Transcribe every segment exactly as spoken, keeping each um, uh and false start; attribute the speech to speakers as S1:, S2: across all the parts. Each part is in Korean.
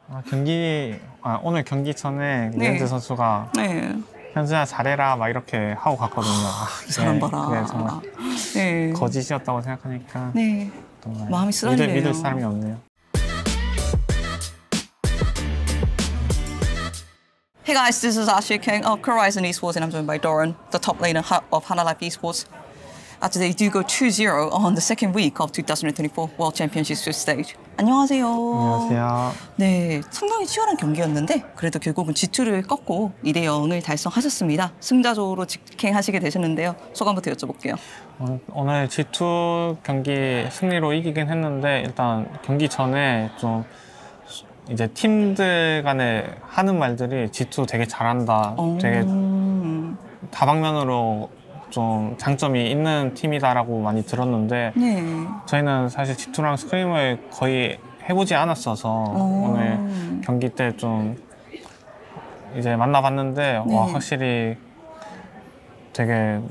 S1: 아, 경기 아, 오늘 경기 전에
S2: 네.
S1: 류현진 선수가
S2: 네.
S1: 현진아 잘해라 막 이렇게 하고 갔거든요. 아,
S2: 이 사람
S1: 그게-
S2: 봐라.
S1: 그게 정말
S2: 네.
S1: 거짓이었다고 생각하니까
S2: 네.
S1: 정말
S2: 마음이
S1: 믿을,
S2: 쓰라리네요.
S1: 믿을 사람이 없네요.
S2: Hey guys, this is Ashley King of Horizon Esports, and I'm joined by Doran, the top laner ha- of Hana Life Esports. After they do go two zero on the second week of twenty twenty-four World Championships fifth stage. 안녕하세요.
S1: 안녕하세요.
S2: 네, 상당히 치열한 경기였는데 그래도 결국은 지 투를 꺾고 이 대 영을 달성하셨습니다. 승자조로 직행하시게 되셨는데요. 소감부터 여쭤볼게요.
S1: 오늘- 오늘 지 투 경기 승리로 이기긴 했는데 일단 경기 전에 좀 이제 팀들 간에 하는 말들이 지 투 되게 잘한다. 되게
S2: 음,
S1: 다방면으로 좀 장점이 있는 팀이다라고 많이 들었는데
S2: 네.
S1: 저희는 사실 지 투랑 스크림을 거의 해보지 않았어서
S2: 오.
S1: 오늘 경기 때 좀 이제 만나봤는데
S2: 네.
S1: 와, 확실히 되게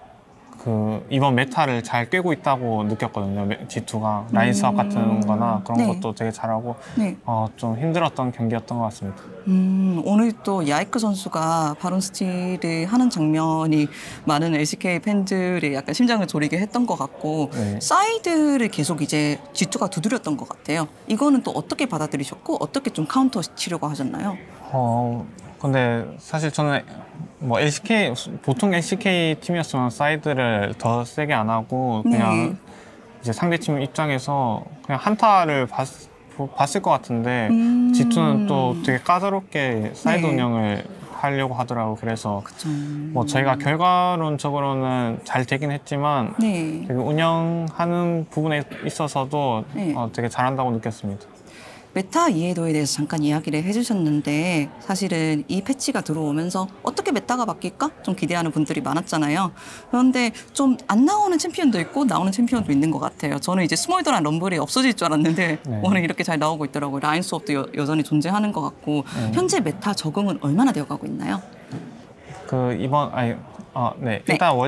S1: 그 이번 메타를 잘 꿰고 있다고 느꼈거든요. 지 투가 라인 수업 같은 거나 그런
S2: 네.
S1: 것도 되게 잘하고
S2: 네.
S1: 어, 좀 힘들었던 경기였던 것 같습니다.
S2: 음, 오늘 또 야이크 선수가 바론 스틸을 하는 장면이 많은 엘시케이 팬들의 약간 심장을 졸이게 했던 것 같고
S1: 네.
S2: 사이드를 계속 이제 지 투가 두드렸던 것 같아요. 이거는 또 어떻게 받아들이셨고 어떻게 좀 카운터 치려고 하셨나요?
S1: 어, 근데 사실 저는 뭐 엘시케이 보통 엘시케이 팀이었으면 사이드를 더 세게 안 하고 그냥
S2: 네.
S1: 이제 상대팀 입장에서 그냥 한타를 봤, 봤을 것 같은데
S2: 음.
S1: 지 투는 또 되게 까다롭게 사이드
S2: 네.
S1: 운영을 하려고 하더라고. 그래서
S2: 그쵸.
S1: 뭐 저희가 결과론적으로는 잘 되긴 했지만
S2: 네.
S1: 되게 운영하는 부분에 있어서도
S2: 네.
S1: 어, 되게 잘한다고 느꼈습니다.
S2: 메타 이해도에 대해서 잠깐 이야기를 해주셨는데 사실은 이 패치가 들어오면서 어떻게 메타가 바뀔까? 좀 기대하는 분들이 많았잖아요. 그런데 좀 안 나오는 챔피언도 있고 나오는 챔피언도 있는 것 같아요. 저는 이제 스몰더랑 럼블이 없어질 줄 알았는데
S1: 네.
S2: 오늘 이렇게 잘 나오고 있더라고요. 라인 수업도 여, 여전히 존재하는 것 같고
S1: 네.
S2: 현재 메타 적응은 얼마나 되어가고 있나요?
S1: 그 이번 아니 어, 네.
S2: 네.
S1: 일단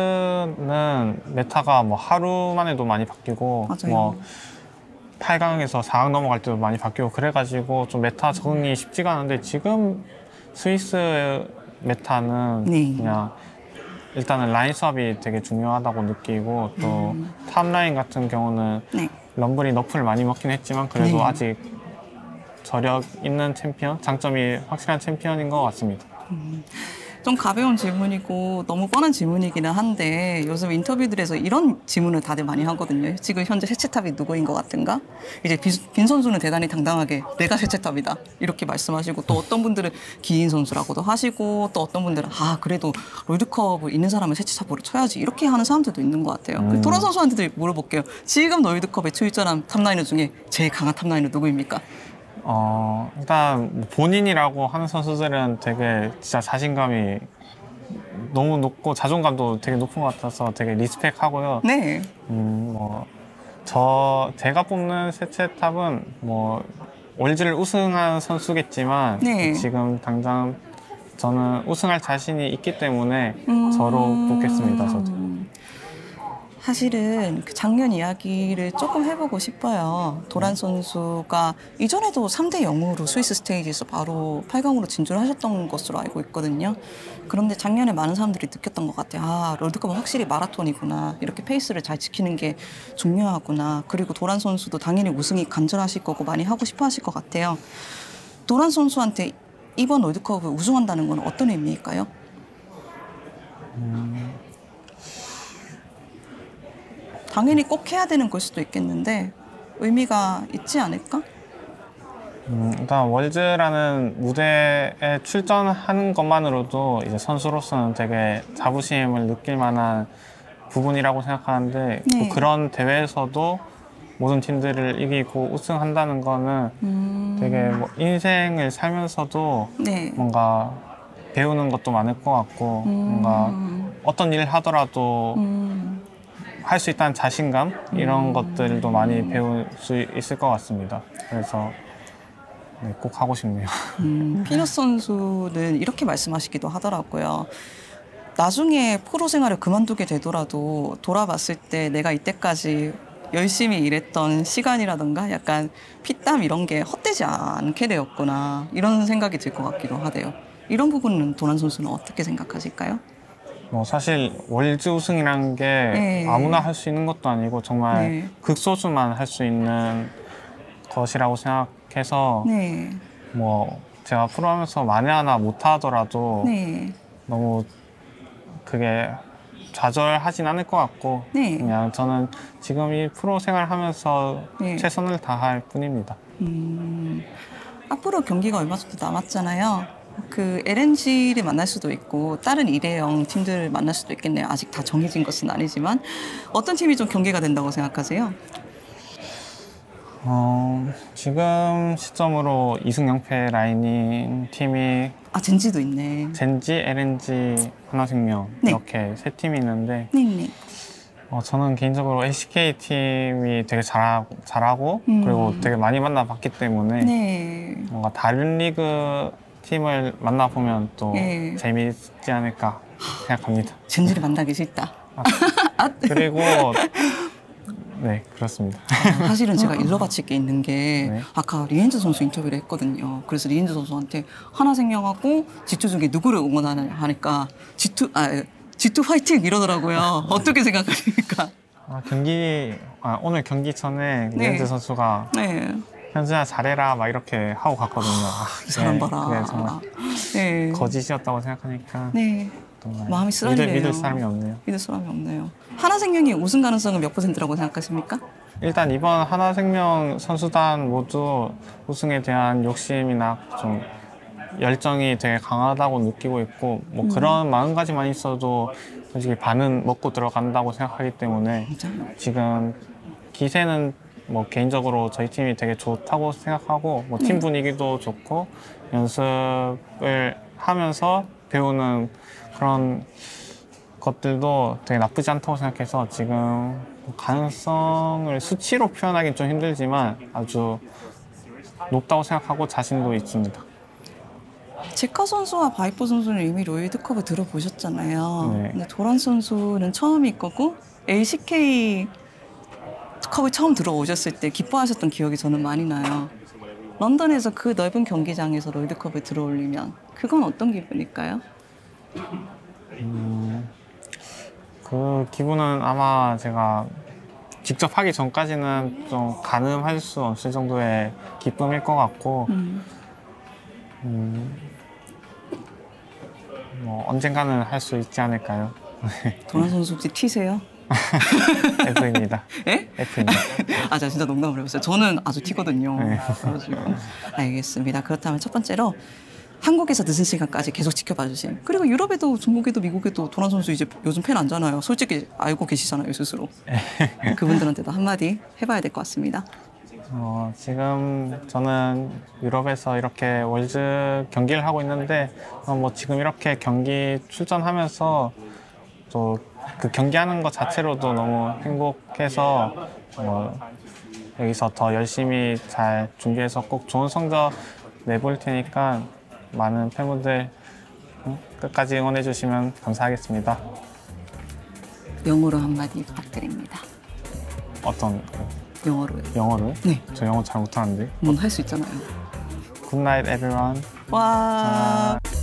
S1: 월즈는 메타가 뭐 하루만 해도 많이 바뀌고
S2: 맞아요.
S1: 뭐 팔 강에서 사 강 넘어갈 때도 많이 바뀌고 그래가지고 좀 메타 적응이 쉽지가 않은데 지금 스위스 메타는
S2: 네.
S1: 그냥 일단은 라인 수업이 되게 중요하다고 느끼고 또 탑라인 같은 경우는
S2: 네.
S1: 럼블이 너프를 많이 먹긴 했지만 그래도
S2: 네.
S1: 아직 저력 있는 챔피언, 장점이 확실한 챔피언인 것 같습니다.
S2: 좀 가벼운 질문이고 너무 뻔한 질문이기는 한데 요즘 인터뷰들에서 이런 질문을 다들 많이 하거든요. 지금 현재 세체탑이 누구인 것 같은가? 이제 비, 빈 선수는 대단히 당당하게 내가 세체탑이다 이렇게 말씀하시고 또 어떤 분들은 기인 선수라고도 하시고 또 어떤 분들은 아 그래도 롤드컵을 있는 사람은 세체탑으로 쳐야지 이렇게 하는 사람들도 있는 것 같아요.
S1: 음.
S2: 토론 선수한테도 물어볼게요. 지금 롤드컵에 출전한 탑라이너 중에 제일 강한 탑라이너 누구입니까?
S1: 어, 일단 본인이라고 하는 선수들은 되게 진짜 자신감이 너무 높고 자존감도 되게 높은 것 같아서 되게 리스펙하고요.
S2: 네.
S1: 음, 뭐, 저, 제가 뽑는 세체탑은 뭐, 월즈를 우승한 선수겠지만
S2: 네.
S1: 지금 당장 저는 우승할 자신이 있기 때문에
S2: 음.
S1: 저로 뽑겠습니다, 저도.
S2: 사실은 그 작년 이야기를 조금 해보고 싶어요. 도란 선수가 이전에도 삼 대 영으로 스위스 스테이지에서 바로 팔 강으로 진출을 하셨던 것으로 알고 있거든요. 그런데 작년에 많은 사람들이 느꼈던 것 같아요. 아, 롤드컵은 확실히 마라톤이구나. 이렇게 페이스를 잘 지키는 게 중요하구나. 그리고 도란 선수도 당연히 우승이 간절하실 거고 많이 하고 싶어 하실 것 같아요. 도란 선수한테 이번 롤드컵을 우승한다는 건 어떤 의미일까요?
S1: 음.
S2: 당연히 꼭 해야 되는 걸 수도 있겠는데 의미가 있지 않을까?
S1: 음, 일단 월즈라는 무대에 출전하는 것만으로도 이제 선수로서는 되게 자부심을 느낄 만한 부분이라고 생각하는데
S2: 네.
S1: 또 그런 대회에서도 모든 팀들을 이기고 우승한다는 거는
S2: 음...
S1: 되게 뭐 인생을 살면서도
S2: 네.
S1: 뭔가 배우는 것도 많을 것 같고
S2: 음...
S1: 뭔가 어떤 일을 하더라도
S2: 음...
S1: 할 수 있다는 자신감 이런 것들도 많이 배울 수 있을 것 같습니다. 그래서 네, 꼭 하고 싶네요.
S2: 음, 피너스 선수는 이렇게 말씀하시기도 하더라고요. 나중에 프로 생활을 그만두게 되더라도 돌아봤을 때 내가 이때까지 열심히 일했던 시간이라던가 약간 피땀 이런 게 헛되지 않게 되었구나 이런 생각이 들 것 같기도 하대요. 이런 부분은 도란 선수는 어떻게 생각하실까요?
S1: 뭐 사실 월드 우승이란 게
S2: 네.
S1: 아무나 할 수 있는 것도 아니고 정말
S2: 네.
S1: 극소수만 할 수 있는 것이라고 생각해서
S2: 네.
S1: 뭐 제가 프로하면서 만에 하나 못하더라도
S2: 네.
S1: 너무 그게 좌절하진 않을 것 같고
S2: 네.
S1: 그냥 저는 지금 이 프로 생활하면서
S2: 네.
S1: 최선을 다할 뿐입니다.
S2: 음, 앞으로 경기가 얼마 정도 남았잖아요. 그 엘엔지를 만날 수도 있고 다른 일회용 팀들을 만날 수도 있겠네요. 아직 다 정해진 것은 아니지만 어떤 팀이 좀 경계가 된다고 생각하세요?
S1: 어, 지금 시점으로 이 승 영 패 라인인 팀이
S2: 아, 젠지도 있네.
S1: 젠지, 엘엔지, 하나생명
S2: 네.
S1: 이렇게 세 팀이 있는데
S2: 네네.
S1: 어, 저는 개인적으로 엘씨케이 팀이 되게 잘하고, 잘하고
S2: 음.
S1: 그리고 되게 많이 만나봤기 때문에
S2: 네.
S1: 뭔가 다른 리그 팀을 만나보면 또
S2: 네.
S1: 재미있지 않을까 생각합니다.
S2: 젠지를 만나기 싫다.
S1: 아, 그리고 네, 그렇습니다.
S2: 아, 사실은 제가 일러 바칠 게 있는 게
S1: 네.
S2: 아까 리엔즈 선수 인터뷰를 했거든요. 그래서 리엔즈 선수한테 하나생명하고 지투 중에 누구를 응원하니까 지투 아 지투 화이팅 이러더라고요. 어떻게 생각하십니까?
S1: 아, 경기 아, 오늘 경기 전에
S2: 네.
S1: 리엔즈 선수가
S2: 네.
S1: 현수야 잘해라 막 이렇게 하고 갔거든요. 아,
S2: 그 사람 봐라.
S1: 그게 정말
S2: 네.
S1: 거짓이었다고 생각하니까
S2: 네.
S1: 정말
S2: 마음이
S1: 믿을,
S2: 쓰라리네요.
S1: 믿을 사람이 없네요.
S2: 믿을 사람이 없네요. 하나생명이 우승 가능성은 몇 퍼센트라고 생각하십니까?
S1: 일단 이번 하나생명 선수단 모두 우승에 대한 욕심이나 좀 열정이 되게 강하다고 느끼고 있고 뭐
S2: 음.
S1: 그런 마음가짐만 있어도 솔직히 반은 먹고 들어간다고 생각하기 때문에
S2: 맞아요.
S1: 지금 기세는 뭐 개인적으로 저희 팀이 되게 좋다고 생각하고 뭐 팀
S2: 네.
S1: 분위기도 좋고 연습을 하면서 배우는 그런 것들도 되게 나쁘지 않다고 생각해서 지금 가능성을 수치로 표현하기는 좀 힘들지만 아주 높다고 생각하고 자신도 있습니다.
S2: 제카 선수와 바이퍼 선수는 이미 롤드컵을 들어보셨잖아요.
S1: 네.
S2: 근데 도란 선수는 처음일 거고 엘씨케이 컵을 처음 들어오셨을 때 기뻐하셨던 기억이 저는 많이 나요. 런던에서 그 넓은 경기장에서 롤드컵을 들어올리면 그건 어떤 기분일까요?
S1: 음, 그 기분은 아마 제가 직접 하기 전까지는 좀 가늠할 수 없을 정도의 기쁨일 것 같고
S2: 음.
S1: 음, 뭐 언젠가는 할 수 있지 않을까요?
S2: 도란 선수 혹시 티세요?
S1: F입니다.
S2: 예?
S1: F입니다.
S2: 아, 제가 진짜 농담을 해봤어요. 저는 아주 티거든요.
S1: 네.
S2: 그래가지고. 알겠습니다. 그렇다면 첫 번째로 한국에서 늦은 시간까지 계속 지켜봐 주신 그리고 유럽에도 중국에도 미국에도 도란 선수 이제 요즘 팬 안잖아요. 솔직히 알고 계시잖아요, 스스로. 그분들한테도 한마디 해봐야 될 것 같습니다.
S1: 어, 지금 저는 유럽에서 이렇게 월드 경기를 하고 있는데 어, 뭐 지금 이렇게 경기 출전하면서 또 그 경기하는 것 자체로도 너무 행복해서 어, 여기서 더 열심히 잘 준비해서 꼭 좋은 성적 내볼 테니까 많은 팬분들 응? 끝까지 응원해 주시면 감사하겠습니다.
S2: 영어로 한마디 부탁드립니다.
S1: 어떤 그
S2: 영어로요.
S1: 영어로요?
S2: 네.
S1: 저 영어 잘 못하는데.
S2: 음, 할 수 있잖아요.
S1: Good night everyone.
S2: 와.
S1: 자.